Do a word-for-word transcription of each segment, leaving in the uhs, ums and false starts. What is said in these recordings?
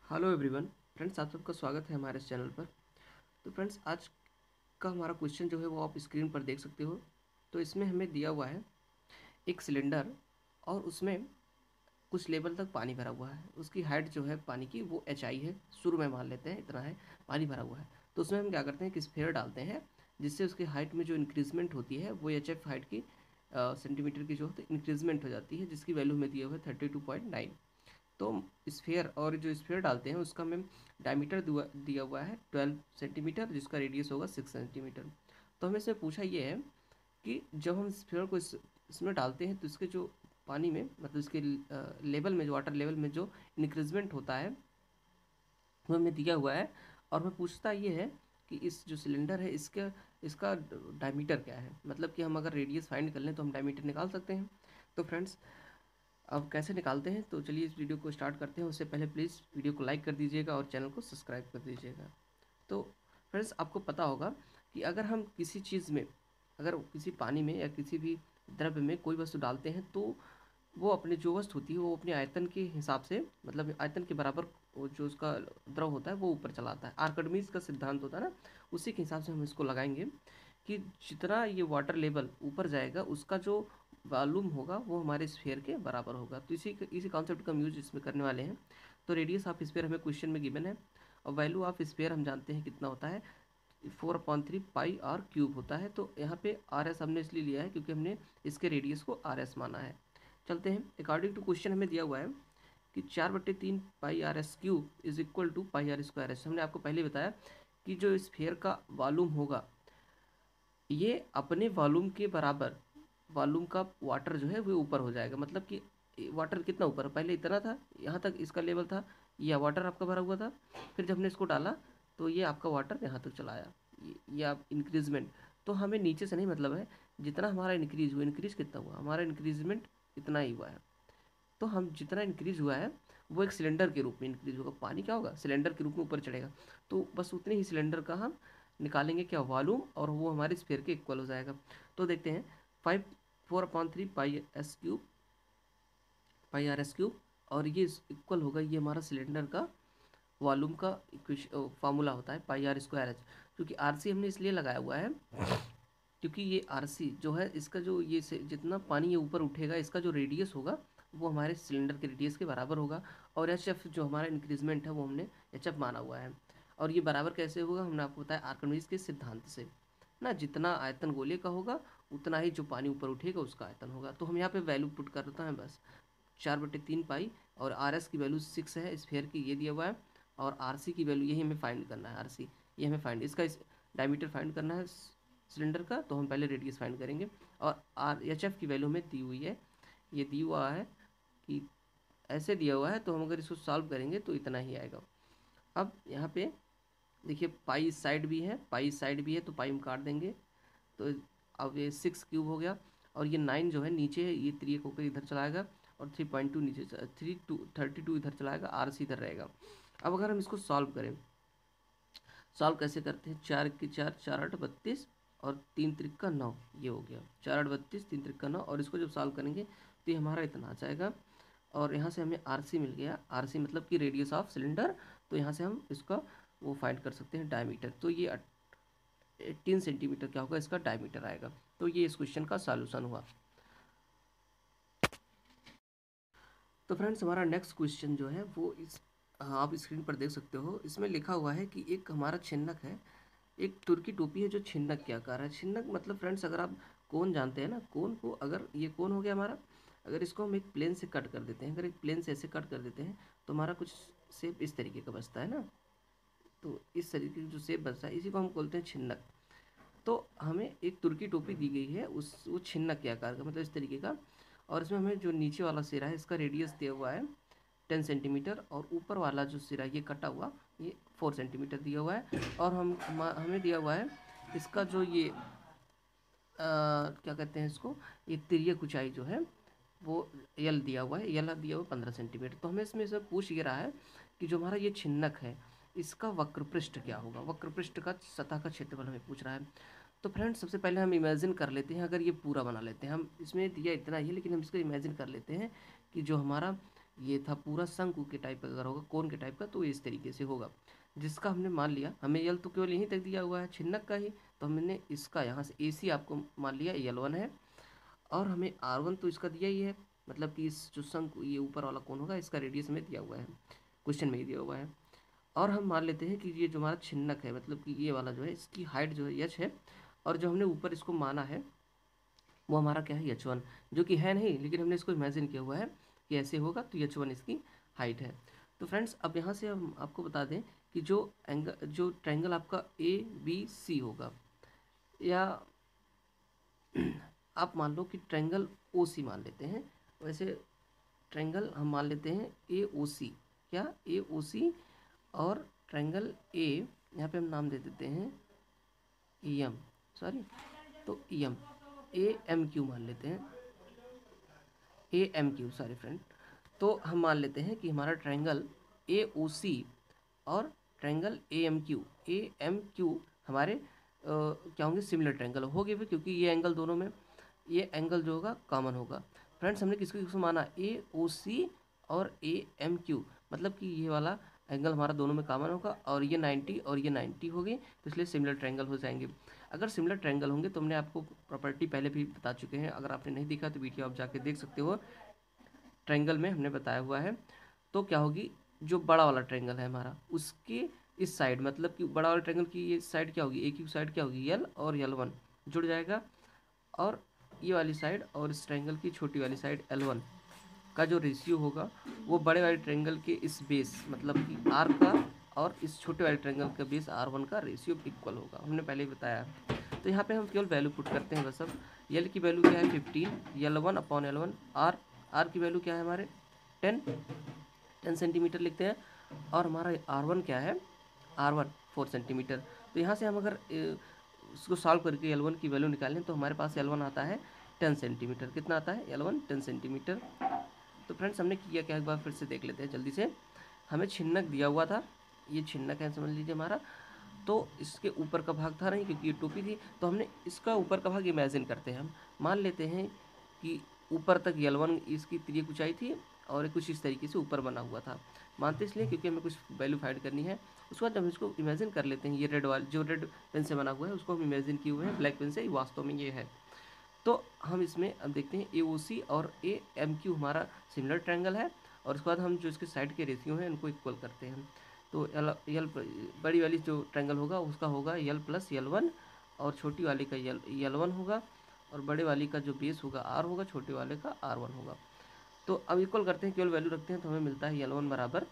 Hello everyone. Friends, आप सबका स्वागत है हमारे इस चैनल पर। तो फ्रेंड्स, आज का हमारा क्वेश्चन जो है वो आप स्क्रीन पर देख सकते हो। तो इसमें हमें दिया हुआ है एक सिलेंडर और उसमें कुछ लेवल तक पानी भरा हुआ है। उसकी हाइट जो है पानी की वो एच आई है, शुरू में मान लेते हैं इतना है, पानी भरा हुआ है। तो उसमें हम क्या करते हैं कि स्फीयर डालते हैं, जिससे उसकी हाइट में जो इंक्रीजमेंट होती है वो एच एफ हाइट की सेंटीमीटर की जो है इंक्रीजमेंट हो जाती है, जिसकी वैल्यू हमें दिया हुआ है थर्टी टू पॉइंट नाइन। तो स्फीयर और जो स्फीयर डालते हैं उसका हमें डायमीटर दिया हुआ है ट्वेल्व सेंटीमीटर, जिसका रेडियस होगा सिक्स सेंटीमीटर। तो हमें इसमें पूछा ये है कि जब हम स्फीयर को इस इसमें डालते हैं तो इसके जो पानी में मतलब इसके लेवल में जो वाटर लेवल में जो इंक्रीजमेंट होता है वो हमें दिया हुआ है। और हमें पूछता ये है कि इस जो सिलेंडर है इसका इसका डायमीटर क्या है, मतलब कि हम अगर रेडियस फाइंड कर लें तो हम डायमीटर निकाल सकते हैं। तो फ्रेंड्स, अब कैसे निकालते हैं, तो चलिए इस वीडियो को स्टार्ट करते हैं। उससे पहले प्लीज़ वीडियो को लाइक कर दीजिएगा और चैनल को सब्सक्राइब कर दीजिएगा। तो फ्रेंड्स, आपको पता होगा कि अगर हम किसी चीज़ में, अगर किसी पानी में या किसी भी द्रव्य में कोई वस्तु डालते हैं तो वो अपनी जो वस्तु होती है वो अपने आयतन के हिसाब से, मतलब आयतन के बराबर वो जो उसका द्रव होता है वो ऊपर चला आता है। आर्किमिडीज का सिद्धांत होता है ना, उसी के हिसाब से हम इसको लगाएंगे कि जितना ये वाटर लेवल ऊपर जाएगा उसका जो वॉल्यूम होगा वो हमारे स्फीयर के बराबर होगा। तो इसी इसी कॉन्सेप्ट का हम यूज इसमें करने वाले हैं। तो रेडियस ऑफ स्फीयर हमें क्वेश्चन में गिवन है और वैल्यू ऑफ स्फीयर हम जानते हैं कितना होता है, four upon three pi r cube होता है। तो यहाँ पे आर एस हमने इसलिए लिया है क्योंकि हमने इसके रेडियस को आर एस माना है। चलते हैं, अकॉर्डिंग टू क्वेश्चन हमें दिया हुआ है कि चार बट्टे तीन pi r s cube is equal to pi r square s. हमने आपको पहले बताया कि जो स्फीयर का वॉल्यूम होगा ये अपने वॉल्यूम के बराबर, वॉल्यूम का वाटर जो है वो ऊपर हो जाएगा। मतलब कि वाटर कितना ऊपर, पहले इतना था, यहाँ तक इसका लेवल था, यह वाटर आपका भरा हुआ था। फिर जब हमने इसको डाला तो ये आपका वाटर यहाँ तक चला आया, ये, ये आप इंक्रीजमेंट। तो हमें नीचे से नहीं मतलब है, जितना हमारा इंक्रीज हुआ, इंक्रीज कितना हुआ, हमारा इंक्रीजमेंट इतना ही हुआ है। तो हम जितना इंक्रीज हुआ है वो एक सिलेंडर के रूप में इंक्रीज होगा। पानी क्या होगा, सिलेंडर के रूप में ऊपर चढ़ेगा। तो बस उतने ही सिलेंडर का हम निकालेंगे क्या, वॉल्यूम, और वो हमारे स्फीयर के इक्वल हो जाएगा। तो देखते हैं, five four upon three pi s cube pi r s cube, और ये इक्वल होगा, ये हमारा सिलेंडर का वॉल्यूम का फार्मूला होता है पाई आर स्क्वायर एच। क्योंकि आर सी हमने इसलिए लगाया हुआ है क्योंकि ये आर सी जो है इसका जो ये से जितना पानी ये ऊपर उठेगा इसका जो रेडियस होगा वो हमारे सिलेंडर के रेडियस के बराबर होगा। और एच एफ जो हमारा इंक्रीजमेंट है वो हमने एच एफ माना हुआ है। और ये बराबर कैसे होगा, हमने आपको बताया आर्किमिडीज के सिद्धांत से ना, जितना आयतन गोले का होगा उतना ही जो पानी ऊपर उठेगा उसका आयतन होगा। तो हम यहाँ पे वैल्यू पुट कर देते हैं बस, चार बटे तीन पाई, और आर एस की वैल्यू सिक्स है स्फीयर की, ये दिया हुआ है। और आर सी की वैल्यू यही हमें फाइंड करना है, आर सी ये हमें फाइंड, इसका इस डायमीटर फाइंड करना है सिलेंडर का। तो हम पहले रेडियस फाइंड करेंगे। और आर एच एफ की वैल्यू हमें दी हुई है, ये दी हुआ है कि ऐसे दिया हुआ है, तो हम अगर इसको सॉल्व करेंगे तो इतना ही आएगा। अब यहाँ पे देखिए पाई साइड भी है, पाई साइड भी है, तो पाई हम काट देंगे। तो अब ये सिक्स क्यूब हो गया, और ये नाइन जो है नीचे है, ये थ्री एक होकर इधर चलाएगा, और थ्री पॉइंट टू नीचे, थ्री टू थर्टी टू इधर चलाएगा, आर सी इधर रहेगा। अब अगर हम इसको सॉल्व करें, सॉल्व कैसे करते हैं, चार की चार, चार आठ बत्तीस, और तीन त्रिक नौ, ये हो गया चार आठ बत्तीस, तीन त्रिक नौ। और इसको जब सॉल्व करेंगे तो ये हमारा इतना आ जाएगा। और यहाँ से हमें आर सी मिल गया, आर सी मतलब कि रेडियस ऑफ सिलेंडर। तो यहाँ से हम इसका वो फाइंड कर सकते हैं डायमीटर। तो ये एटीन सेंटीमीटर क्या होगा, इसका डायमीटर आएगा। तो ये इस क्वेश्चन का सॉल्यूशन हुआ। तो फ्रेंड्स, हमारा नेक्स्ट क्वेश्चन जो है वो इस, हाँ, आप स्क्रीन पर देख सकते हो, इसमें लिखा हुआ है कि एक हमारा छिन्नक है, एक तुर्की टोपी है जो छिन्नक के आकार है। छिन्नक मतलब फ्रेंड्स, अगर आप कोन जानते हैं ना, कोन को, अगर ये कोन हो गया हमारा, अगर इसको हम एक प्लेन से कट कर देते हैं, अगर एक प्लेन से ऐसे कट कर देते हैं तो हमारा कुछ शेप इस तरीके का बचता है ना। तो इस तरीके की जो शेप बचता है इसी को हम बोलते हैं छिन्नक। तो हमें एक तुर्की टोपी दी गई है, उस वो छिन्नक के आकार का, मतलब इस तरीके का। और इसमें हमें जो नीचे वाला सिरा है इसका रेडियस दिया हुआ है टेन सेंटीमीटर, और ऊपर वाला जो सिरा ये कटा हुआ ये फोर सेंटीमीटर दिया हुआ है। और हम हमें दिया हुआ है इसका जो ये आ, क्या कहते हैं इसको, ये तिर्यक ऊंचाई जो है वो यल दिया हुआ है, यल दिया हुआ है पंद्रह सेंटीमीटर। तो हमें इसमें से पूछ ये रहा है कि जो हमारा ये छिन्नक है इसका वक्र पृष्ठ क्या होगा, वक्र पृष्ठ का सतह का क्षेत्रफल हमें पूछ रहा है। तो फ्रेंड्स, सबसे पहले हम इमेजिन कर लेते हैं, अगर ये पूरा बना लेते हैं, हम इसमें दिया इतना ही लेकिन हम इसको इमेजिन कर लेते हैं कि जो हमारा ये था पूरा शंकु के टाइप का, अगर होगा कोन के टाइप का तो इस तरीके से होगा, जिसका हमने मान लिया, हमें यल तो केवल यहीं तक दिया हुआ है छिन्नक का ही, तो हमने इसका यहाँ से ए सी आपको मान लिया यल वन है, और हमें आर वन तो इसका दिया ही है, मतलब कि इस जो शंकु ये ऊपर वाला कौन होगा इसका रेडियस में दिया हुआ है, क्वेश्चन में ही दिया हुआ है। और हम मान लेते हैं कि ये जो हमारा छिन्नक है, मतलब कि ये वाला जो है इसकी हाइट जो है एच है, और जो हमने ऊपर इसको माना है वो हमारा क्या है एच वन, जो कि है नहीं, लेकिन हमने इसको इमेजिन किया हुआ है कि ऐसे होगा, तो एच वन इसकी हाइट है। तो फ्रेंड्स अब यहाँ से हम आपको बता दें कि जो एंगल जो ट्रायंगल आपका ए बी सी होगा, या आप मान लो कि ट्रायंगल ओ सी मान लेते हैं, वैसे ट्रायंगल हम मान लेते हैं ए ओ सी, क्या ए ओ सी, और ट्रायंगल ए यहाँ पे हम नाम दे देते हैं ई एम, सॉरी तो E M, A M Q मान लेते हैं, A M Q sorry friend. तो हम मान लेते हैं कि हमारा ट्रायंगल ए ओ सी और triangle A M Q, A M Q हमारे आ, क्या होंगे, सिमिलर ट्रायंगल होंगे भी, क्योंकि ये एंगल दोनों में, ये एंगल जो होगा कॉमन होगा। फ्रेंड्स हमने किसको किसको माना, ए ओ सी और ए एम क्यू, मतलब कि ये वाला एंगल हमारा दोनों में कॉमन होगा, और ये नाइन्टी और ये नाइन्टी हो गई, तो इसलिए सिमिलर ट्रायंगल हो जाएंगे। अगर सिमिलर ट्रायंगल होंगे तो हमने आपको प्रॉपर्टी पहले भी बता चुके हैं, अगर आपने नहीं देखा तो वीडियो आप जाके देख सकते हो, ट्रायंगल में हमने बताया हुआ है। तो क्या होगी, जो बड़ा वाला ट्रायंगल है हमारा उसके इस साइड, मतलब कि बड़ा वाला ट्रायंगल की ये साइड क्या होगी, एक ही साइड क्या होगी यल, और यल वन जुड़ जाएगा, और ये वाली साइड और इस ट्रायंगल की छोटी वाली साइड एल वन का जो रेशियो होगा वो बड़े वाले ट्रायंगल के इस बेस, मतलब कि आर का और इस छोटे वाले ट्रायंगल का बेस आर वन का रेशियो इक्वल होगा, हमने पहले ही बताया। तो यहाँ पे हम केवल वैल्यू पुट करते हैं बस। अब यल की वैल्यू क्या है fifteen, l one upon l one, r r की वैल्यू क्या है हमारे टेन, टेन सेंटीमीटर लिखते हैं, और हमारा आर वन क्या है, आर वन फोर सेंटीमीटर। तो यहाँ से हम अगर उसको सॉल्व करके एल वन की वैल्यू निकालें तो हमारे पास एल वन आता है टेन सेंटीमीटर, कितना आता है एल वन टेन सेंटीमीटर। तो फ्रेंड्स हमने किया क्या, एक बार फिर से देख लेते हैं जल्दी से। हमें छिन्नक दिया हुआ था, ये छिन्नक है समझ लीजिए हमारा, तो इसके ऊपर का भाग था नहीं क्योंकि ये टोपी थी, तो हमने इसका ऊपर का भाग इमेजिन करते हैं, हम मान लेते हैं कि ऊपर तक यल वन इसकी तिर्यक ऊंचाई थी और कुछ इस तरीके से ऊपर बना हुआ था, मानते इसलिए क्योंकि हमें कुछ वैल्यू फाइंड करनी है। उसके बाद हम इसको इमेजिन कर लेते हैं, ये रेड वाले जो रेड पेन से बना हुआ है उसको हम इमेजिन किए हुए हैं ब्लैक पेन से, वास्तव में ये है। तो हम इसमें अब देखते हैं ए ओ सी और ए एम क्यू हमारा सिमिलर ट्रायंगल है, और उसके बाद हम जो इसके साइड के रेशियो हैं उनको इक्वल करते हैं। तो यल यल बड़ी वाली जो ट्रायंगल होगा उसका होगा यल प्लस यल वन, और छोटी वाली का यल यल वन होगा, और बड़े वाली का जो बेस होगा आर होगा, छोटे वाले का आर वन होगा। तो अब इक्वल करते हैं, केवल वैल्यू रखते हैं, तो हमें मिलता है यल वन बराबर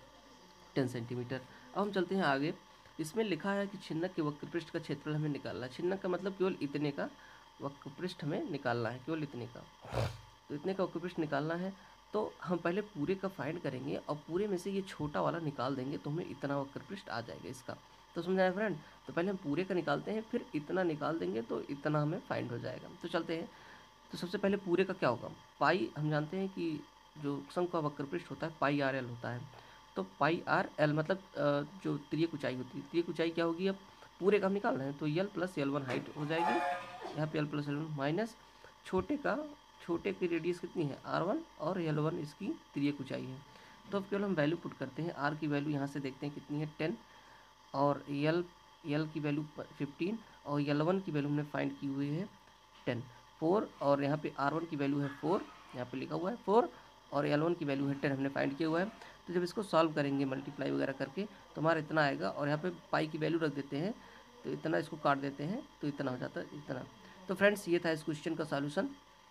टेन सेंटीमीटर। अब हम चलते हैं आगे, इसमें लिखा है कि छिन्नक के वक्र पृष्ठ का क्षेत्रफल हमें निकालना है। छिन्नक का मतलब केवल इतने का वक्र पृष्ठ हमें निकालना है, केवल इतने का, तो इतने का वक्र पृष्ठ निकालना है। तो हम पहले पूरे का फाइंड करेंगे और पूरे में से ये छोटा वाला निकाल देंगे, तो हमें इतना वक्र पृष्ठ आ जाएगा इसका। तो समझाए फ्रेंड, तो पहले हम पूरे का निकालते हैं, फिर इतना निकाल देंगे तो इतना हमें फाइंड हो जाएगा। तो चलते हैं, तो सबसे पहले पूरे का क्या होगा, पाई हम जानते हैं कि जो शंकु का वक्र पृष्ठ होता है पाई आर एल होता है, तो पाई आर एल मतलब जो तिर्यक ऊंचाई होती है, तिर्यक ऊंचाई क्या होगी, अब पूरे का हम निकालना है, तो l plus l one height हो जाएगी, यहाँ पे l plus l one minus छोटे का, छोटे की रेडियस कितनी है आर वन, और यल वन इसकी तिर्यक ऊंचाई है। तो अब केवल हम वैल्यू पुट करते हैं, आर की वैल्यू यहाँ से देखते हैं कितनी है टेन, और यल यल की वैल्यू फिफ्टीन, और यल वन की वैल्यू हमने फाइंड की हुई है टेन, फोर, और यहाँ पे आर वन की वैल्यू है फोर, यहाँ पे लिखा हुआ है फोर, और यल वन की वैल्यू है टेन हमने फाइंड किया हुआ है। तो जब इसको सॉल्व करेंगे मल्टीप्लाई वगैरह करके तो हमारा इतना आएगा, और यहाँ पे पाई की वैल्यू रख देते हैं, तो इतना इसको काट देते हैं तो इतना हो जाता है इतना। तो फ्रेंड्स ये था इस क्वेश्चन का सॉल्यूशन,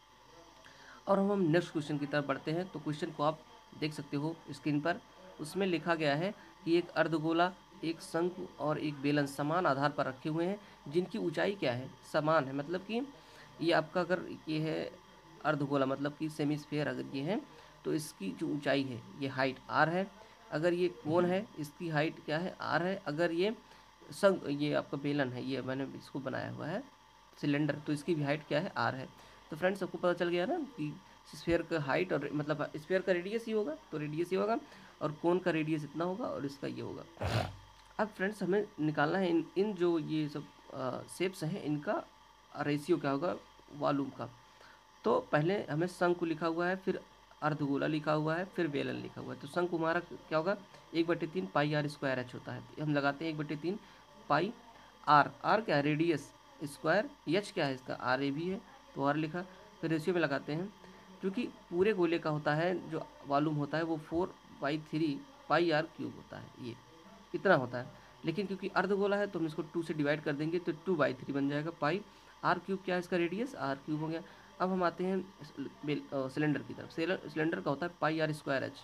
और हम हम नेक्स्ट क्वेश्चन की तरफ बढ़ते हैं। तो क्वेश्चन को आप देख सकते हो स्क्रीन पर, उसमें लिखा गया है कि एक अर्धगोला, एक शंकु और एक बेलन समान आधार पर रखे हुए हैं, जिनकी ऊंचाई क्या है, समान है, मतलब कि ये आपका अगर ये है अर्धगोला मतलब कि सेमी स्फीयर अगर ये है तो इसकी जो ऊंचाई है ये हाइट आर है, अगर ये कोन है इसकी हाइट क्या है आर है, अगर ये संग ये आपका बेलन है, ये मैंने इसको बनाया हुआ है सिलेंडर, तो इसकी भी हाइट क्या है आर है। तो फ्रेंड्स सबको पता चल गया ना कि स्फीयर का हाइट और मतलब स्फीयर का रेडियस ही होगा, तो रेडियस ही होगा, और कोन का रेडियस इतना होगा और इसका ये होगा। अब फ्रेंड्स हमें निकालना है इन इन जो ये सब शेप्स हैं इनका रेशियो क्या होगा वॉल्यूम का। तो पहले हमें शंकु लिखा हुआ है, फिर अर्धगोला लिखा हुआ है, फिर बेलन लिखा हुआ है। तो शंकु हमारा क्या होगा, एक बटे तीन पाई आर स्क्वायर एच होता है। हम लगाते हैं एक बटे तीन पाई आर, आर क्या है रेडियस स्क्वायर, एच क्या है इसका आर ए भी है तो आर लिखा। फिर रेशियो में लगाते हैं, क्योंकि पूरे गोले का होता है जो वॉल्यूम होता है वो four by three pi r cube होता है, ये इतना होता है। लेकिन क्योंकि अर्धगोला है तो हम इसको टू से डिवाइड कर देंगे तो टू बाई थ्री बन जाएगा। पाई आर क्यूब क्या है इसका रेडियस, आर क्यूब हो गया। अब हम आते हैं सिलेंडर की तरफ। सिलेंडर का होता है पाई आर स्क्वायर एच,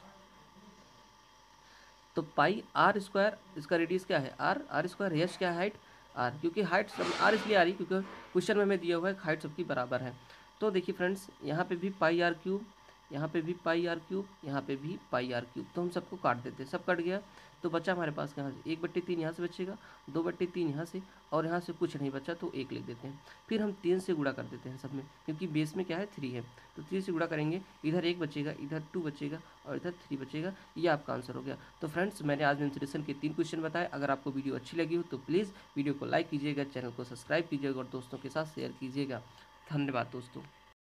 तो पाई आर स्क्वायर इसका रेडियस क्या है आर, आर स्क्वायर एच क्या है हाइट आर, क्योंकि हाइट सब आर इसलिए आ रही क्योंकि क्वेश्चन में हमें दिया हुआ है हाइट सबकी बराबर है। तो देखिए फ्रेंड्स, यहाँ पे भी पाई आर क्यूब, यहाँ पे भी पाई आर क्यूब, यहाँ पे भी पाई आर क्यूब, तो हम सबको काट देते हैं, सब कट गया। तो बचा हमारे पास यहाँ से एक बट्टे तीन यहाँ से बचेगा, दो बट्टे तीन यहाँ से, और यहाँ से कुछ नहीं बचा तो एक लिख देते हैं। फिर हम तीन से गुणा कर देते हैं सब में, क्योंकि बेस में क्या है थ्री है, तो थ्री से गुणा करेंगे, इधर एक बचेगा, इधर टू बचेगा और इधर थ्री बचेगा। ये आपका आंसर हो गया। तो फ्रेंड्स, मैंने आज मेंसुरेशन के तीन क्वेश्चन बताए। अगर आपको वीडियो अच्छी लगी हो तो प्लीज़ वीडियो को लाइक कीजिएगा, चैनल को सब्सक्राइब कीजिएगा और दोस्तों के साथ शेयर कीजिएगा। धन्यवाद दोस्तों।